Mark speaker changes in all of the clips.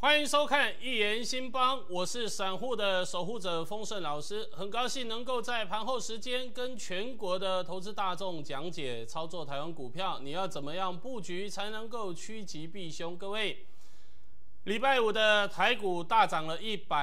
Speaker 1: 欢迎收看《一言兴邦》，我是散户的守护者丰盛老师，很高兴能够在盘后时间跟全国的投资大众讲解操作台湾股票，你要怎么样布局才能够趋吉避凶？各位，礼拜五的台股大涨了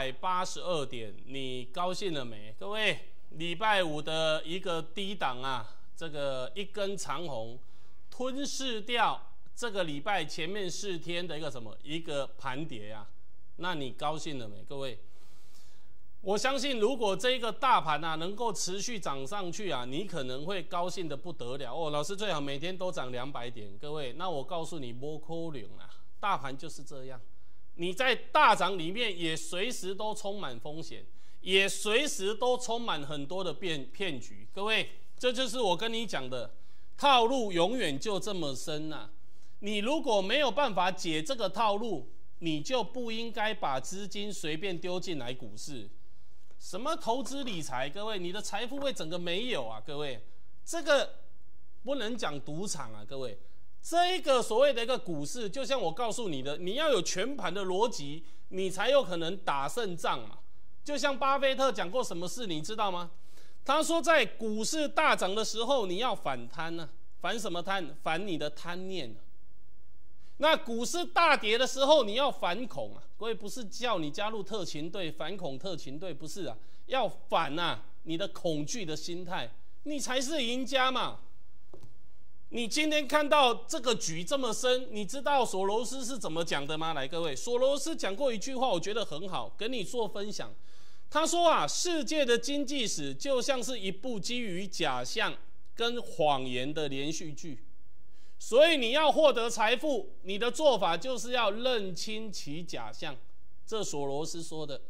Speaker 1: 182点，你高兴了没？各位，礼拜五的一个低档啊，这个一根长红吞噬掉这个礼拜前面4天的一个盘跌啊，那你高兴了没？各位，我相信如果这个大盘啊能够持续涨上去啊，你可能会高兴的不得了哦。老师最好每天都涨200点，各位，那我告诉你，不可能啊，大盘就是这样，你在大涨里面也随时都充满风险，也随时都充满很多的骗局。各位，这就是我跟你讲的，套路永远就这么深啊。你如果没有办法解这个套路，你就不应该把资金随便丢进来股市。什么投资理财，各位，你的财富会整个没有啊，各位，这个不能讲赌场啊，各位，这个所谓的一个股市，就像我告诉你的，你要有全盘的逻辑，你才有可能打胜仗嘛。就像巴菲特讲过什么事，你知道吗？他说，在股市大涨的时候，你要反贪啊，反什么贪？反你的贪念啊。那股市大跌的时候，你要反恐啊！各位，不是叫你加入特勤队、反恐特勤队，不是啊，要反啊你的恐惧的心态，你才是赢家嘛。你今天看到这个局这么深，你知道索罗斯是怎么讲的吗？来，各位，索罗斯讲过一句话，我觉得很好，跟你做分享。他说啊，世界的经济史就像是一部基于假象跟谎言的连续剧。所以你要获得财富，你的做法就是要认清其假象，这索罗斯说的。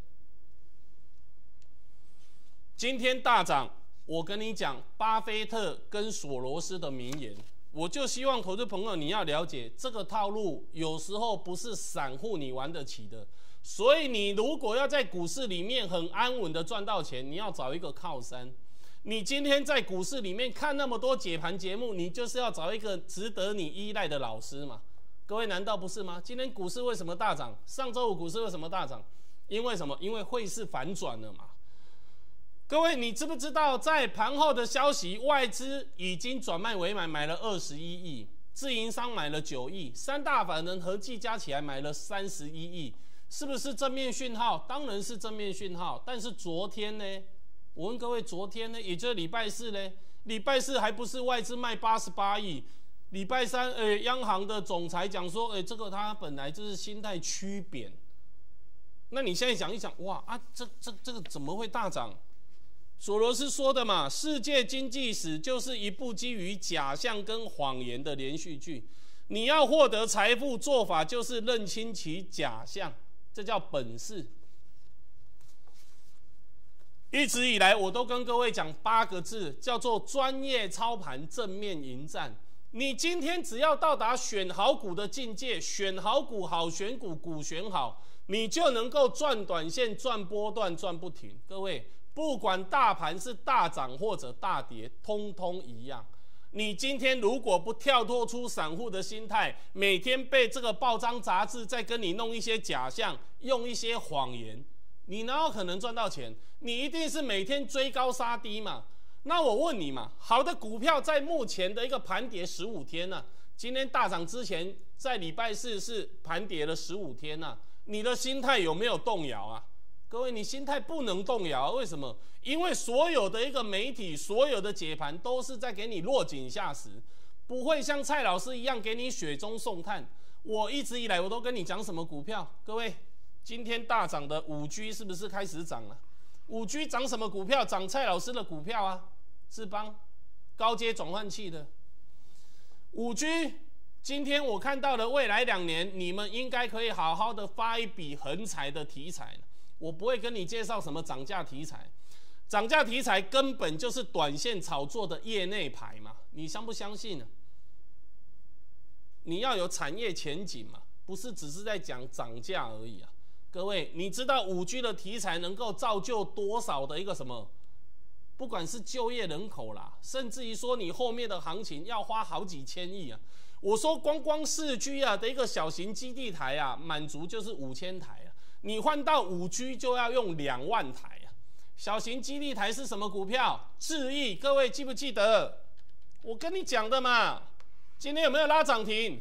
Speaker 1: 今天大涨，我跟你讲巴菲特跟索罗斯的名言，我就希望投资朋友你要了解，这个套路有时候不是散户你玩得起的。所以你如果要在股市里面很安稳的赚到钱，你要找一个靠山。你今天在股市里面看那么多解盘节目，你就是要找一个值得你依赖的老师嘛？各位，难道不是吗？今天股市为什么大涨？上周五股市为什么大涨？因为什么？因为汇市反转了嘛。各位，你知不知道在盘后的消息，外资已经转卖为买，买了21亿，自营商买了9亿，三大法人合计加起来买了31亿，是不是正面讯号？当然是正面讯号。但是昨天呢？我问各位，昨天呢，也就是礼拜四呢，礼拜四还不是外资卖88亿，礼拜三，央行的总裁讲说，这个他本来就是心态趋贬。那你现在想一想，哇啊，这个怎么会大涨？索罗斯说的嘛，世界经济史就是一部基于假象跟谎言的连续剧。你要获得财富，做法就是认清其假象，这叫本事。一直以来，我都跟各位讲8个字，叫做专业操盘，正面迎战。你今天只要到达选好股的境界，选好股，好选股，股选好，你就能够赚短线、赚波段、赚不停。各位，不管大盘是大涨或者大跌，通通一样。你今天如果不跳脱出散户的心态，每天被这个报章杂志在跟你弄一些假象，用一些谎言，你哪有可能赚到钱？你一定是每天追高杀低嘛。那我问你嘛，好的股票在目前的一个盘跌15天啊，今天大涨之前，在礼拜四是盘跌了15天啊，你的心态有没有动摇啊？各位，你心态不能动摇，为什么？因为所有的一个媒体，所有的解盘都是在给你落井下石，不会像蔡老师一样给你雪中送炭。我一直以来我都跟你讲什么股票，各位。今天大涨的5G 是不是开始涨了？5G 涨什么股票？涨蔡老师的股票啊，智邦高阶转换器的 5G。今天我看到了未来2年，你们应该可以好好的发一笔横财的题材。我不会跟你介绍什么涨价题材，涨价题材根本就是短线炒作的业内牌嘛，你相不相信呢？你要有产业前景嘛，不是只是在讲涨价而已啊。各位，你知道5G 的题材能够造就多少的一个什么？不管是就业人口啦，甚至于说你后面的行情要花好几千亿啊。 我说光4G啊的一个小型基地台啊，满足就是5000台啊，你换到5G 就要用2万台啊。小型基地台是什么股票？智易，各位记不记得？我跟你讲的嘛。今天有没有拉涨停？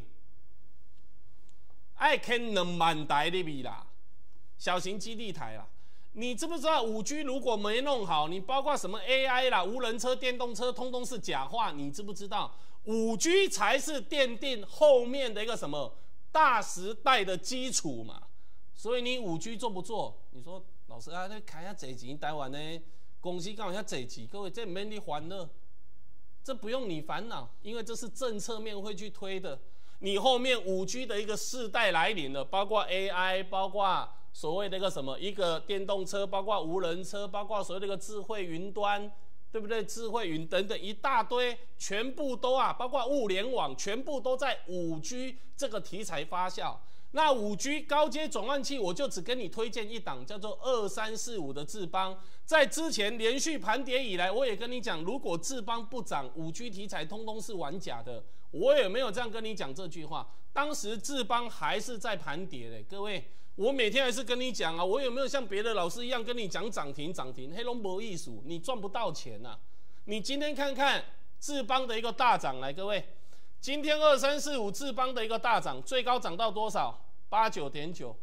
Speaker 1: 爱看2万台的米啦，小型基地台啦。你知不知道5G 如果没弄好，你包括什么 AI 啦、无人车、电动车，通通是假话。你知不知道5G 才是奠定后面的一个什么大时代的基础嘛？所以你5G 做不做？你说老师啊，你开下侪钱，台湾呢公司干嘛要侪钱？各位这没你烦恼，这不用你烦恼，因为这是政策面会去推的。你后面5G 的一个世代来临了，包括 AI， 包括所谓的一个什么一个电动车，包括无人车，包括所谓的一个智慧云端，对不对？智慧云等等一大堆，全部都啊，包括物联网，全部都在5G 这个题材发酵。那5G 高阶转换器，我就只跟你推荐一档，叫做2345的智邦。在之前连续盘跌以来，我也跟你讲，如果智邦不涨，5G 题材通通是玩假的。我也没有这样跟你讲这句话。当时智邦还是在盘跌的，各位，我每天还是跟你讲啊，我有没有像别的老师一样跟你讲涨停涨停？黑龙博艺术，你赚不到钱啊！你今天看看智邦的一个大涨，来，各位，今天2345智邦的一个大涨，最高涨到多少？89.9，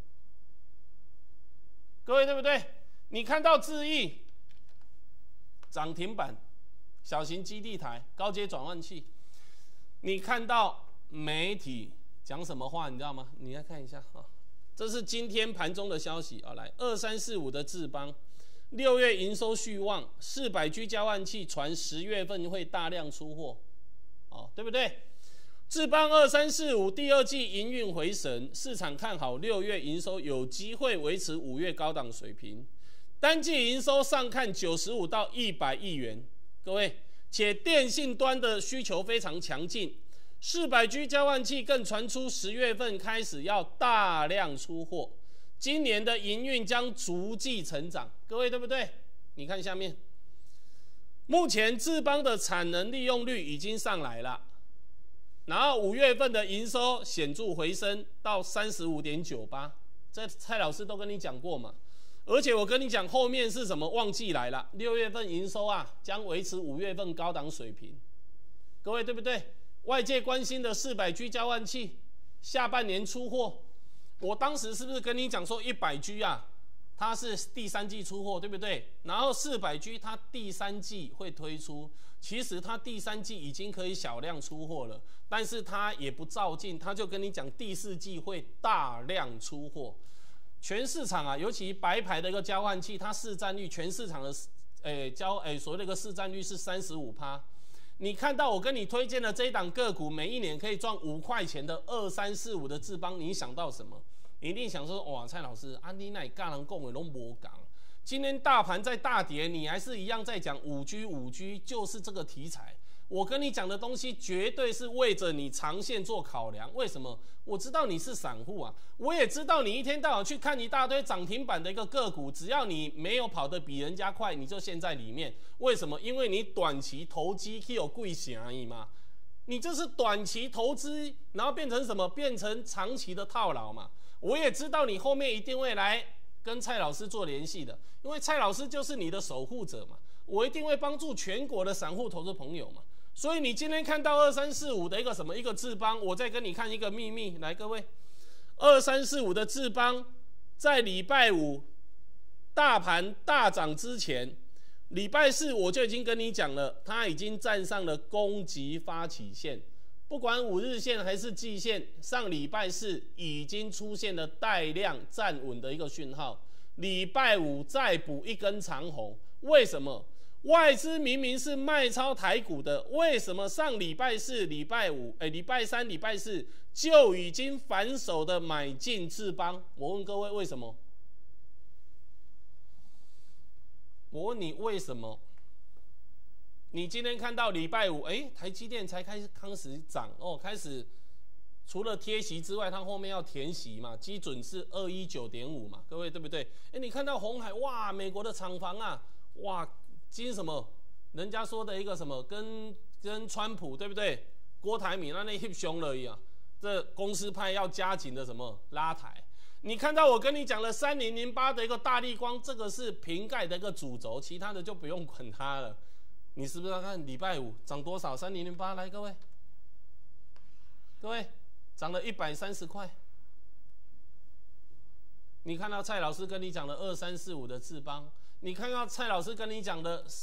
Speaker 1: 各位对不对？你看到智易涨停板，小型基地台、高阶转换器，你看到媒体讲什么话，你知道吗？你来看一下啊，这是今天盘中的消息啊，来2345的智邦，6月营收续旺，400G 交换器传10月份会大量出货，哦，对不对？智邦2345第2季营运回神，市场看好6月营收有机会维持5月高档水平，单季营收上看95到100亿元，各位，且电信端的需求非常强劲，400G 交换器更传出10月份开始要大量出货，今年的营运将逐季成长，各位对不对？你看下面，目前智邦的产能利用率已经上来了。然后5月份的营收显著回升到35.98，这蔡老师都跟你讲过嘛。而且我跟你讲，后面是什么？旺季来了，6月份营收啊将维持5月份高档水平。各位对不对？外界关心的400G 交换器下半年出货，我当时是不是跟你讲说100G 啊，它是第3季出货，对不对？然后400G 它第3季会推出。其实它第3季已经可以小量出货了，但是它也不照进，它就跟你讲第4季会大量出货。全市场啊，尤其白牌的一个交换器，它市占率全市场的所谓的一个市占率是35%。你看到我跟你推荐的这一档个股，每一年可以赚5块钱的2345的智邦，你想到什么？你一定想说，哇，蔡老师，啊你那干人讲的都没讲。今天大盘在大跌，你还是一样在讲5G 就是这个题材。我跟你讲的东西绝对是为着你长线做考量。为什么？我知道你是散户啊，我也知道你一天到晚去看一大堆涨停板的一个个股，只要你没有跑得比人家快，你就陷在里面。为什么？因为你短期投机去有贵钱而已嘛。你这是短期投资，然后变成什么？变成长期的套牢嘛。我也知道你后面一定会来跟蔡老师做联系的，因为蔡老师就是你的守护者嘛，我一定会帮助全国的散户投资朋友嘛。所以你今天看到2345的一个什么一个智邦，我再跟你看一个秘密，来各位，2345的智邦在礼拜5大盘大涨之前，礼拜4我就已经跟你讲了，它已经站上了攻击发起线，不管5日线还是季线，上礼拜4已经出现了带量站稳的一个讯号，礼拜5再补一根长红，为什么？外资明明是卖超台股的，为什么上礼拜4、礼拜3、礼拜4就已经反手的买进智邦？我问各位为什么？我问你为什么？你今天看到礼拜5，台积电才开始涨哦，开始除了贴息之外，它后面要填息嘛，基准是219.5嘛，各位对不对？你看到鸿海，哇，美国的厂房啊，哇。今什么？人家说的一个什么跟川普对不对？ 郭台铭那翕凶了一样，这公司派要加紧的什么拉抬。你看到我跟你讲的3008的一个大立光，这个是瓶盖的一个主轴，其他的就不用管它了。你是不是要看礼拜五涨多少？3008来，各位涨了130块。你看到蔡老师跟你讲的2345的智邦，你看到蔡老师跟你讲的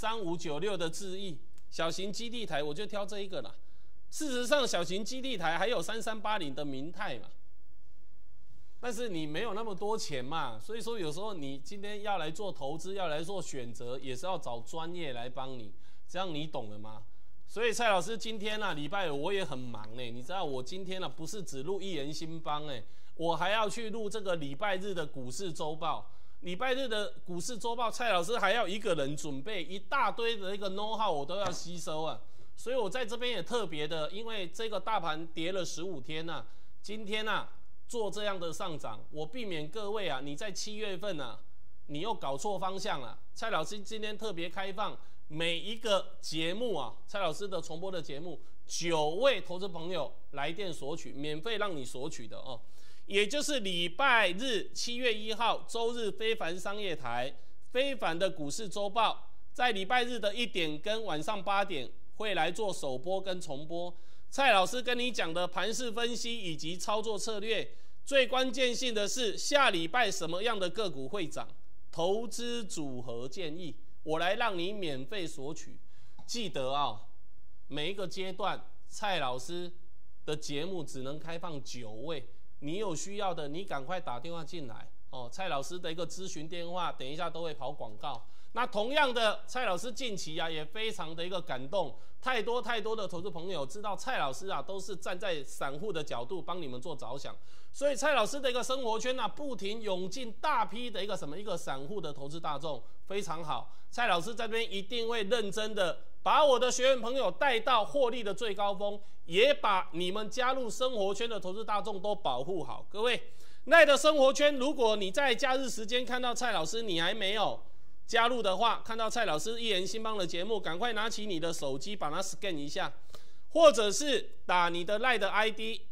Speaker 1: 3596的智毅，小型基地台我就挑这一个啦。事实上，小型基地台还有3380的明泰嘛。但是你没有那么多钱嘛，所以说有时候你今天要来做投资，要来做选择，也是要找专业来帮你，这样你懂了吗？所以蔡老师今天礼拜五我也很忙你知道我今天不是只录一言新邦我还要去录这个礼拜日的股市周报。礼拜日的股市周报，蔡老师还要一个人准备一大堆的一个 know how， 我都要吸收啊。所以我在这边也特别的，因为这个大盘跌了15天今天做这样的上涨，我避免各位你在7月份你又搞错方向了。蔡老师今天特别开放每一个节目蔡老师的重播的节目，9位投资朋友来电索取，免费让你索取的也就是礼拜日7月1号周日非凡商业台非凡的股市周报，在礼拜日的1点跟晚上8点会来做首播跟重播。蔡老师跟你讲的盘势分析以及操作策略，最关键性的是下礼拜什么样的个股会涨，投资组合建议，我来让你免费索取。记得每一个阶段蔡老师的节目只能开放9位，你有需要的你赶快打电话进来蔡老师的一个咨询电话等一下都会跑广告。那同样的，蔡老师近期也非常的一个感动，太多的投资朋友知道蔡老师都是站在散户的角度帮你们做着想，所以蔡老师的一个生活圈不停涌进大批的一个散户的投资大众，非常好。蔡老师这边一定会认真的把我的学员朋友带到获利的最高峰，也把你们加入生活圈的投资大众都保护好。各位赖的生活圈，如果你在假日时间看到蔡老师你还没有加入的话，看到蔡老师一言新邦的节目，赶快拿起你的手机把它 scan 一下，或者是打你的 LINE 的 ID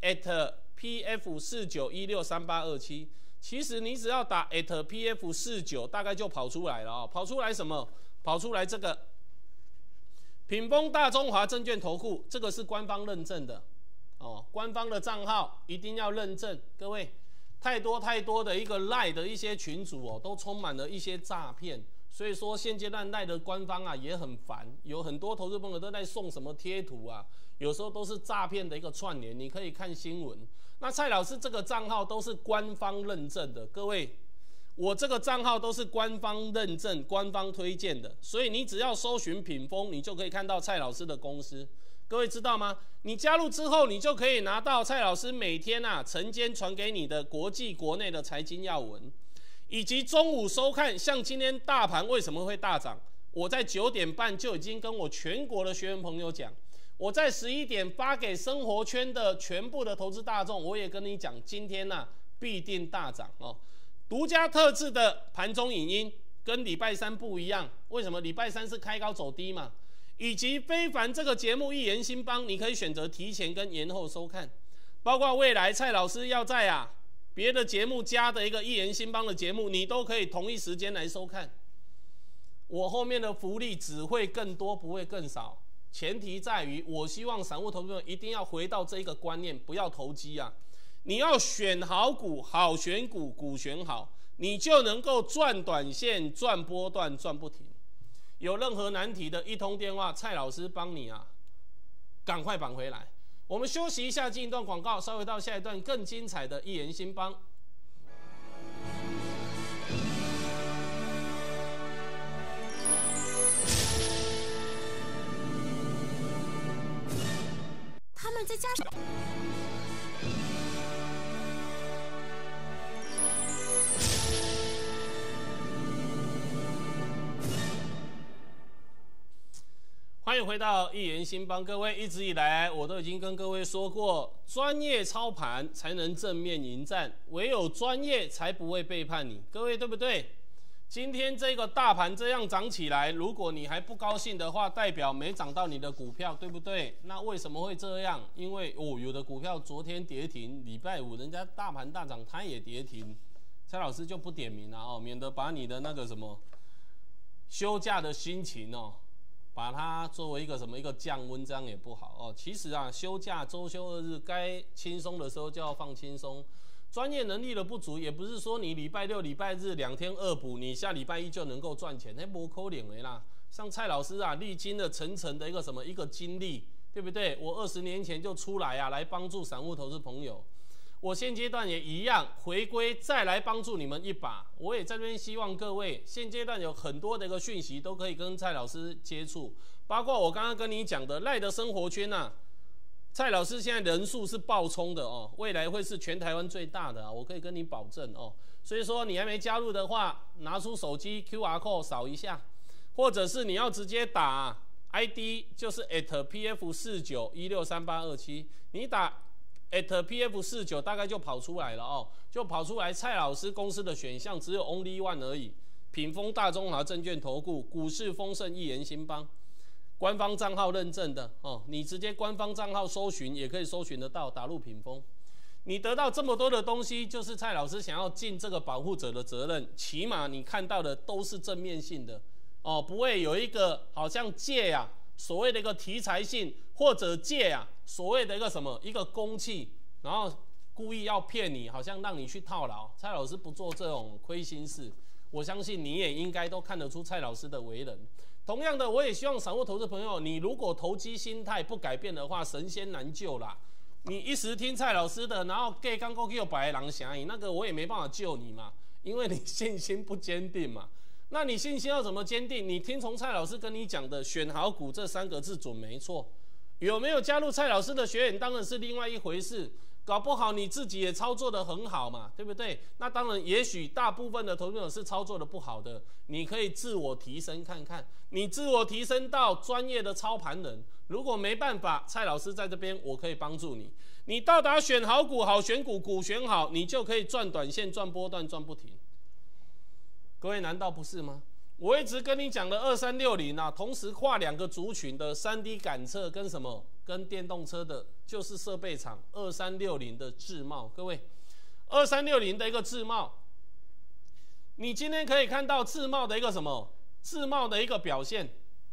Speaker 1: @PF49163827。其实你只要打@PF49，大概就跑出来了跑出来什么？跑出来这个品丰大中华证券投顾，这个是官方认证的官方的账号一定要认证。各位，太多的一个 LINE 的一些群组都充满了一些诈骗。所以说现阶段赖的官方也很烦，有很多投资朋友都在送什么贴图有时候都是诈骗的一个串联，你可以看新闻。那蔡老师这个账号都是官方认证的，各位，我这个账号都是官方认证、官方推荐的，所以你只要搜寻品丰，你就可以看到蔡老师的公司。各位知道吗？你加入之后，你就可以拿到蔡老师每天晨间传给你的国际国内的财经要闻。以及中午收看，像今天大盘为什么会大涨？我在9点半就已经跟我全国的学员朋友讲，我在11点发给生活圈的全部的投资大众，我也跟你讲，今天必定大涨独家特制的盘中影音跟礼拜3不一样，为什么？礼拜3是开高走低嘛。以及非凡这个节目一言新邦，你可以选择提前跟延后收看，包括未来蔡老师要在别的节目加的一个一言新邦的节目，你都可以同一时间来收看。我后面的福利只会更多，不会更少。前提在于，我希望散户投资者一定要回到这一个观念，不要投机你要选好股，好选股，股选好，你就能够赚短线、赚波段、赚不停。有任何难题的，一通电话，蔡老师帮你赶快绑回来。我们休息一下，进一段广告，稍微到下一段更精彩的一言新邦。
Speaker 2: 他们在家。
Speaker 1: 欢迎回到一言新邦，各位，一直以来我都已经跟各位说过，专业操盘才能正面迎战，唯有专业才不会背叛你，各位对不对？ 今天这个大盘这样涨起来，如果你还不高兴的话，代表没涨到你的股票，对不对？那为什么会这样？因为有的股票昨天跌停，礼拜五人家大盘大涨，它也跌停。蔡老师就不点名了免得把你的那个什么休假的心情把它作为一个什么一个降温，这样也不好其实休假周休2日，该轻松的时候就要放轻松。专业能力的不足，也不是说你礼拜六、礼拜日2天恶补，你下礼拜一就能够赚钱，那不可能的啦。像蔡老师历经了层层的一个经历，对不对？我20年前就出来来帮助散户投资朋友，我现阶段也一样回归，再来帮助你们一把。我也在这边希望各位，现阶段有很多的一个讯息都可以跟蔡老师接触，包括我刚刚跟你讲的赖的生活圈蔡老师现在人数是爆冲的未来会是全台湾最大的我可以跟你保证所以说你还没加入的话，拿出手机 QR code 扫一下，或者是你要直接打ID 就是 @PF49163827，你打@PF49大概就跑出来了就跑出来蔡老师公司的选项只有 Only One 而已，品丰大中华证券投顾股市丰盛一言兴邦。官方账号认证的你直接官方账号搜寻也可以搜寻得到，打入品丰，你得到这么多的东西，就是蔡老师想要尽这个保护者的责任，起码你看到的都是正面性的不会有一个好像借所谓的一个题材性，或者借所谓的一个公器，然后故意要骗你，好像让你去套牢。蔡老师不做这种亏心事，我相信你也应该都看得出蔡老师的为人。同样的，我也希望散户投资朋友，你如果投机心态不改变的话，神仙难救啦。你一时听蔡老师的，然后给刚过去有白狼侠影，那个我也没办法救你嘛，因为你信心不坚定嘛。那你信心要怎么坚定？你听从蔡老师跟你讲的选好股这3个字准没错，有没有加入蔡老师的学员当然是另外一回事。搞不好你自己也操作得很好嘛，对不对？那当然，也许大部分的投资者是操作得不好的，你可以自我提升看看，你自我提升到专业的操盘人。如果没办法，蔡老师在这边我可以帮助你。你到达选好股、好选股、股选好，你就可以赚短线、赚波段、赚不停。各位难道不是吗？我一直跟你讲的2360同时跨2个族群的 3D 感测跟什么？跟电动车的，就是设备厂2360的智茂。各位，2360的一个智茂，你今天可以看到智茂的一个什么？智茂的一个表现，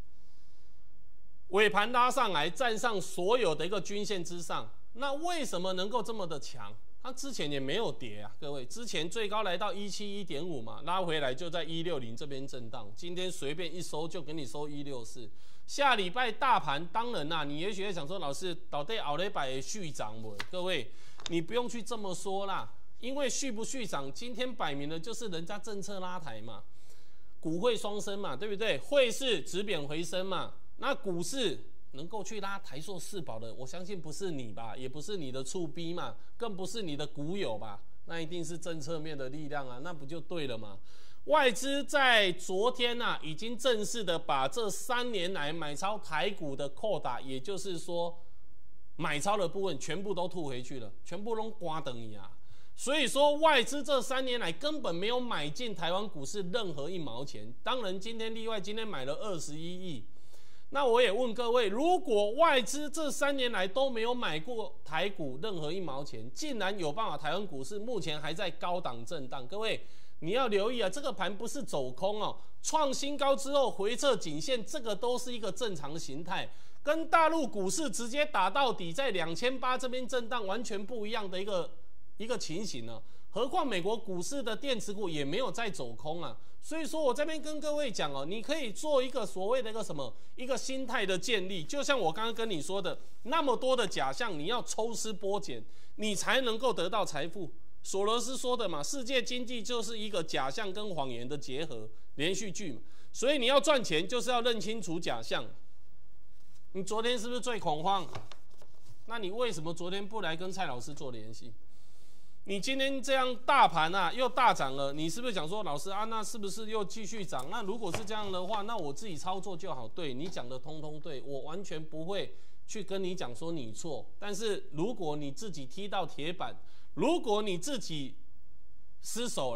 Speaker 1: 尾盘拉上来，站上所有的一个均线之上。那为什么能够这么的强？它之前也没有跌各位，之前最高来到171.5嘛，拉回来就在160这边震荡，今天随便一收就给你收164。下礼拜大盘当然你也许会想说，老师到底后礼拜会续涨不？各位，你不用去这么说啦，因为续不续涨，今天摆明了就是人家政策拉抬嘛，股汇双升嘛，对不对？汇市止贬回升嘛，那股市能够去拉台塑四宝的，我相信不是你吧，也不是你的触逼嘛，更不是你的股友吧，那一定是政策面的力量那不就对了吗？外资在昨天已经正式的把这3年来买超台股的扣打，也就是说买超的部分全部都吐回去了，全部都刮等你所以说外资这3年来根本没有买进台湾股市任何1毛钱，当然今天例外，今天买了21亿。那我也问各位，如果外资这3年来都没有买过台股任何1毛钱，竟然有办法台湾股市目前还在高档震荡，各位你要留意这个盘不是走空创新高之后回撤颈线，这个都是一个正常的形态，跟大陆股市直接打到底在2800这边震荡完全不一样的一个情形何况美国股市的电子股也没有在走空所以说我这边跟各位讲你可以做一个所谓的一个心态的建立，就像我刚刚跟你说的，那么多的假象，你要抽丝剥茧，你才能够得到财富。索罗斯说的嘛，世界经济就是一个假象跟谎言的结合连续剧嘛，所以你要赚钱就是要认清楚假象。你昨天是不是最恐慌？那你为什么昨天不来跟蔡老师做联系？你今天这样大盘又大涨了，你是不是想说老师那是不是又继续涨？那如果是这样的话，那我自己操作就好。对，你讲的通通对，我完全不会去跟你讲说你错。但是如果你自己踢到铁板，如果你自己失手了，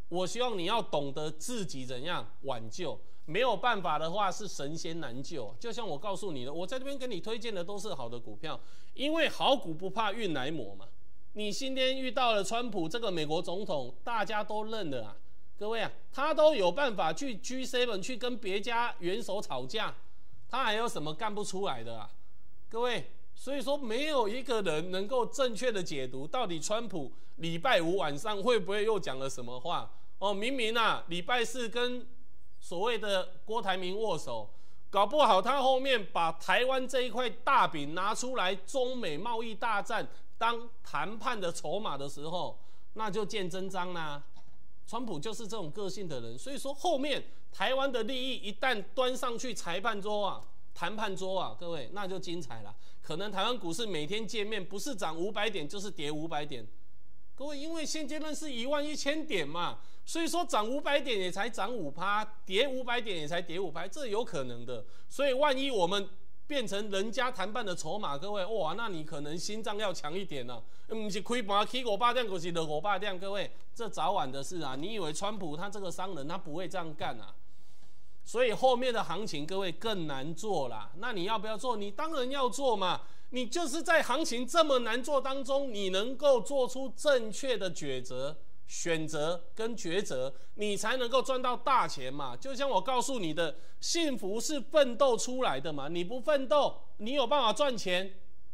Speaker 1: 我希望你要懂得自己怎样挽救。没有办法的话，是神仙难救。就像我告诉你的，我在这边给你推荐的都是好的股票，因为好股不怕运来磨嘛。你今天遇到了川普这个美国总统，大家都认了啊，各位啊，他都有办法去 G7 去跟别家元首吵架，他还有什么干不出来的啊？各位。所以说，没有一个人能够正确的解读到底川普礼拜五晚上会不会又讲了什么话哦？明明啊，礼拜四跟所谓的郭台铭握手，搞不好他后面把台湾这一块大饼拿出来，中美贸易大战当谈判的筹码的时候，那就见真章啦。川普就是这种个性的人，所以说后面台湾的利益一旦端上去裁判桌啊。谈判桌啊，各位，那就精彩了。可能台湾股市每天见面，不是涨500点，就是跌500点。各位，因为现阶段是11000点嘛，所以说涨500点也才涨5%，跌500点也才跌5%，这有可能的。所以万一我们变成人家谈判的筹码，各位，哇，那你可能心脏要强一点啊。不是开盘起500点，就是落500点，各位，这早晚的事啊。你以为川普他这个商人他不会这样干啊？所以后面的行情，各位更难做啦。那你要不要做？你当然要做嘛。你就是在行情这么难做当中，你能够做出正确的选择跟抉择，你才能够赚到大钱嘛。就像我告诉你的，幸福是奋斗出来的嘛。你不奋斗，你有办法赚钱？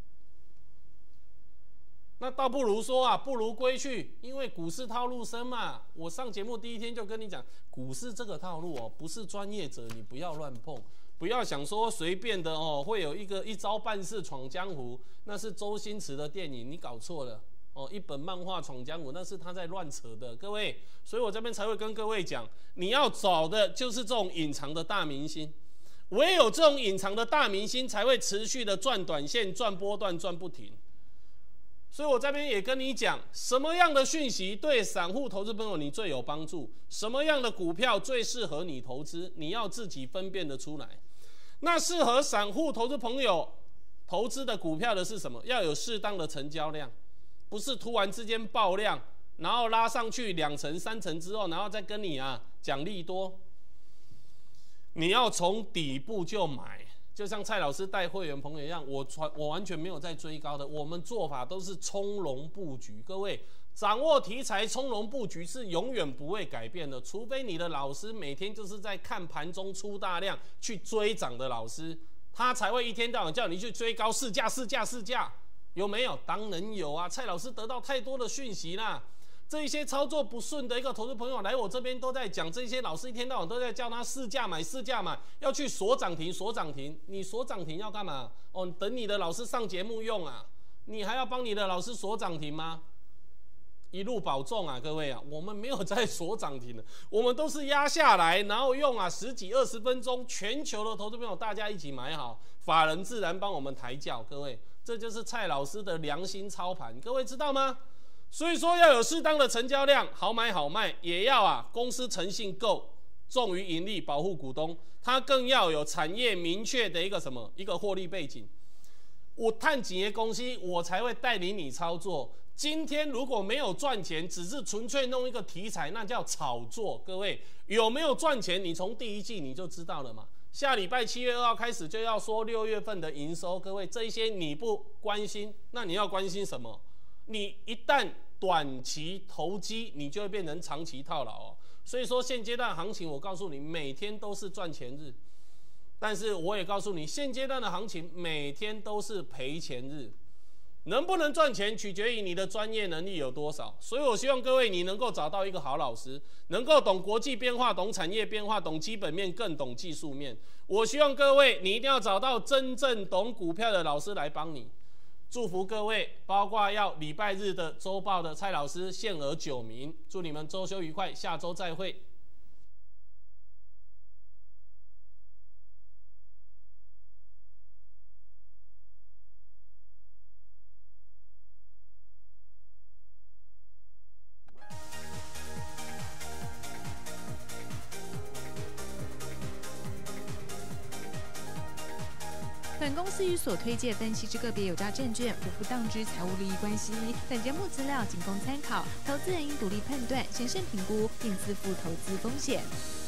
Speaker 1: 那倒不如说啊，不如归去，因为股市套路深嘛。我上节目第一天就跟你讲，股市这个套路哦，不是专业者你不要乱碰，不要想说随便的哦，会有一招半式闯江湖，那是周星驰的电影，你搞错了哦。一本漫画闯江湖，那是他在乱扯的，各位。所以我这边才会跟各位讲，你要找的就是这种隐藏的大明星，唯有这种隐藏的大明星才会持续的赚短线、赚波段、赚不停。所以我这边也跟你讲，什么样的讯息对散户投资朋友你最有帮助，什么样的股票最适合你投资，你要自己分辨得出来。那适合散户投资朋友投资的股票的是什么？要有适当的成交量，不是突然之间爆量，然后拉上去2成3成之后，然后再跟你讲利多。你要从底部就买。就像蔡老师带会员朋友一样，我完全没有在追高的，我们做法都是从容布局。各位，掌握题材从容布局是永远不会改变的，除非你的老师每天就是在看盘中出大量去追涨的老师，他才会一天到晚叫你去追高市价，有没有？当然有啊！蔡老师得到太多的讯息啦。这一些操作不顺的一个投资朋友来我这边都在讲，这些老师一天到晚都在叫他市价买，要去锁涨停。你锁涨停要干嘛？哦，等你的老师上节目用啊，你还要帮你的老师锁涨停吗？一路保重啊，各位啊，我们没有在锁涨停的，我们都是压下来，然后用10几20分钟，全球的投资朋友大家一起买好，法人自然帮我们抬轿。各位，这就是蔡老师的良心操盘，各位知道吗？所以说要有适当的成交量，好买好卖，也要公司诚信够，重于盈利，保护股东，它更要有产业明确的一个获利背景。我探几个公司，我才会带领你操作。今天如果没有赚钱，只是纯粹弄一个题材，那叫炒作。各位有没有赚钱？你从第一季你就知道了嘛。下礼拜7月2号开始就要说6月份的营收，各位这一些你不关心，那你要关心什么？你一旦短期投机，你就会变成长期套牢哦。所以说现阶段行情，我告诉你，每天都是赚钱日，但是我也告诉你，现阶段的行情每天都是赔钱日。能不能赚钱，取决于你的专业能力有多少。所以我希望各位你能够找到一个好老师，能够懂国际变化，懂产业变化，懂基本面，更懂技术面。我希望各位你一定要找到真正懂股票的老师来帮你。祝福各位，包括要礼拜日的周报的蔡老师限额9名，祝你们周休愉快，下周再会。
Speaker 2: 本公司与所推介分析之个别有价证券无不当之财务利益关系。本节目资料仅供参考，投资人应独立判断、审慎评估，并自负投资风险。